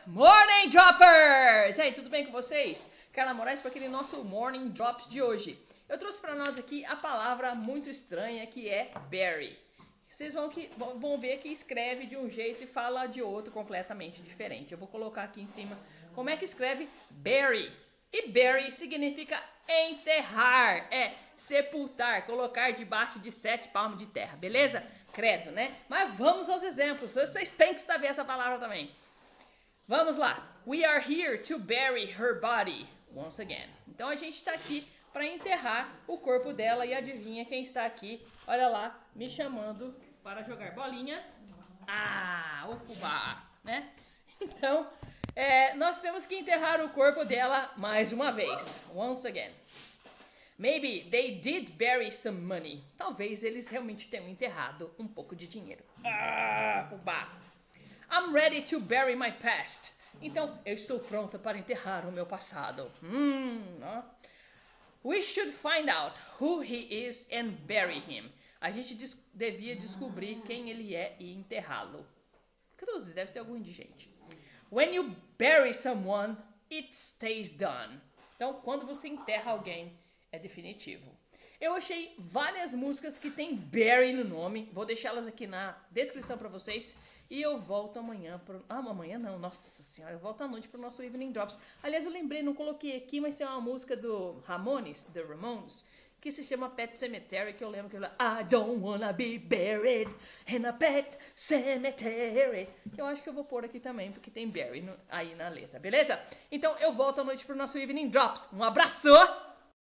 Morning Droppers! E aí, tudo bem com vocês? Carla Moraes para aquele nosso Morning Drops de hoje. Eu trouxe para nós aqui a palavra muito estranha que é berry. Vocês vão ver que escreve de um jeito e fala de outro completamente diferente. Eu vou colocar aqui em cima como é que escreve berry. E bury significa enterrar, sepultar, colocar debaixo de 7 palmos de terra, beleza? Credo, né? Mas vamos aos exemplos, vocês têm que saber essa palavra também. Vamos lá. We are here to bury her body once again. Então a gente está aqui para enterrar o corpo dela e adivinha quem está aqui? Olha lá, me chamando para jogar bolinha. O fubá, né? Então, nós temos que enterrar o corpo dela mais uma vez. Once again. Maybe they did bury some money. Talvez eles realmente tenham enterrado um pouco de dinheiro. Fubá. I'm ready to bury my past. Então, eu estou pronta para enterrar o meu passado. We should find out who he is and bury him. A gente devia descobrir quem ele é e enterrá-lo. Cruzes, deve ser algum indigente. When you bury someone, it stays done. Então, quando você enterra alguém, é definitivo. Eu achei várias músicas que tem bury no nome. Vou deixá-las aqui na descrição para vocês. E eu volto amanhã amanhã não, nossa senhora, eu volto à noite pro nosso Evening Drops. Aliás, eu lembrei, não coloquei aqui, mas tem uma música do Ramones, The Ramones, que se chama Pet Cemetery, que eu lembro que ele fala I don't wanna be buried in a pet cemetery. Que eu acho que eu vou pôr aqui também, porque tem bury aí na letra, beleza? Então eu volto à noite pro nosso Evening Drops. Um abraço!